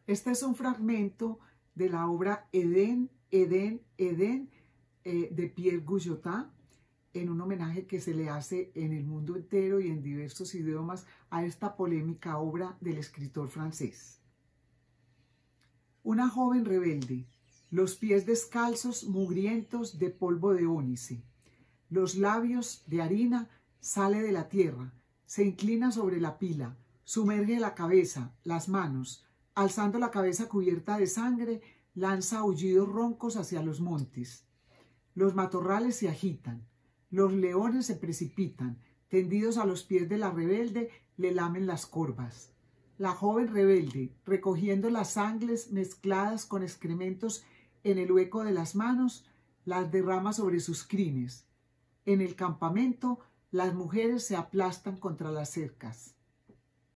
Este es un fragmento de la obra Edén, Edén, Edén de Pierre Goujotat, en un homenaje que se le hace en el mundo entero y en diversos idiomas a esta polémica obra del escritor francés. Una joven rebelde, los pies descalzos, mugrientos de polvo de ónice, los labios de harina, sale de la tierra, se inclina sobre la pila, sumerge la cabeza, las manos, alzando la cabeza cubierta de sangre, lanza aullidos roncos hacia los montes. Los matorrales se agitan, los leones se precipitan, tendidos a los pies de la rebelde, le lamen las corvas. La joven rebelde, recogiendo las sangres mezcladas con excrementos en el hueco de las manos, las derrama sobre sus crines. En el campamento, las mujeres se aplastan contra las cercas.